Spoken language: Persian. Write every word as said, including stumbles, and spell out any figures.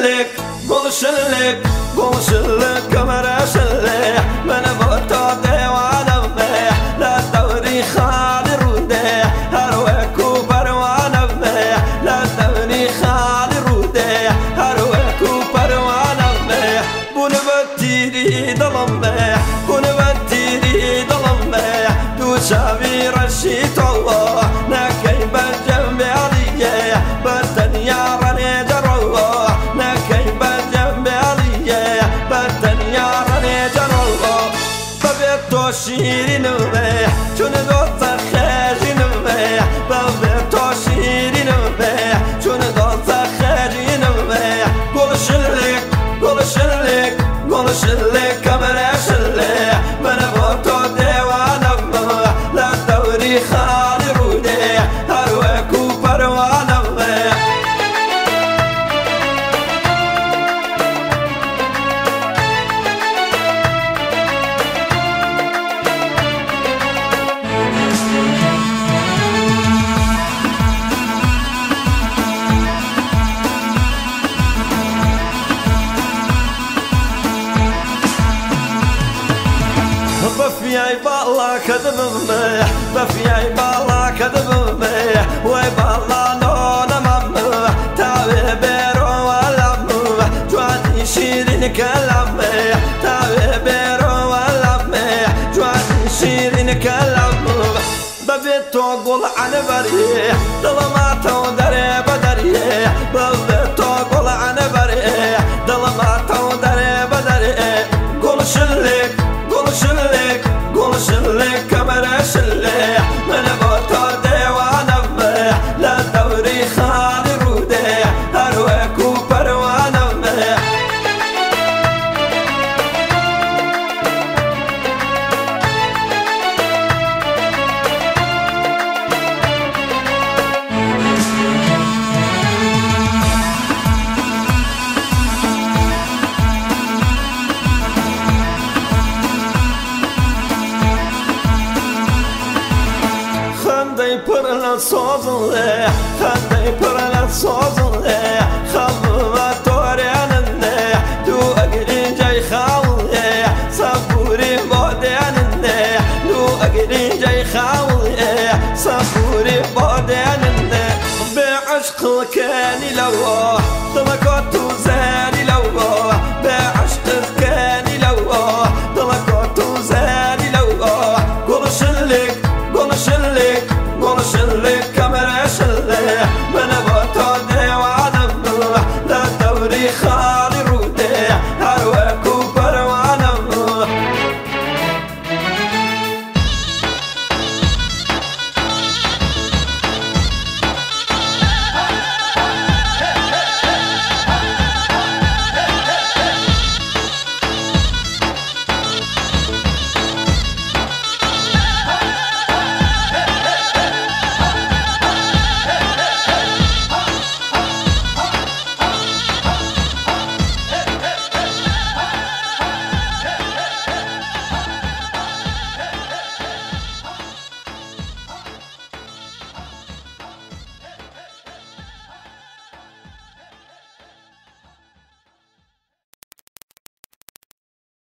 شلك قول شلك قول شلك كمرة شلك من بطا ديوانا بميح لا دوري خالي روديح هرويكو بروانا بميح لا دوري خالي روديح هرويكو بروانا بميح بون بتيري ظلميح بون بتيري ظلميح دو شابي رشيت الله ناكي بجنبي عليا بتن يا راني جروح ناكي بجنبي عليا بتن يا راني جروح ببيتو شيري نبيح شون دوت خاجي نبيح ببيتو شيري نبيح شون دوت خاجي نبيح قول شلك قول شلك قول شلك كمرة شلك من بطو ديوانا بميح لا دوري خالي روديح هرويكو بروانا بميح بفي عيبالا كذب مميح بفي عيبالا كذب مميح وعيبالا نونا مميح تاوي بيرو ولا مميح جواني شيرين كلام مميح تاوي بيرو ولا مميح جواني شيرين كلام مميح ببيتو قول عن بريح ظلماتو دري بدريح ببيتو قول عن بريح ظلماتو دري بدريح قول شلك قول شلك قول شلك كمرة شلك من بطا ديوانا بميح لا دوري خالي روديح هرويكو بروانا بميح خندي برنا صوزني خندي برنا صوزني خلوا تورينني دو أجري جاي خاوي صبوري بعدينني دو أجري جاي خاوي صبوري بعدينني بعشق كاني لو طلقت زاني لو بعشق كاني لو طلقت زاني لو قول شلك قول شلك قول شلك كمرة شلك من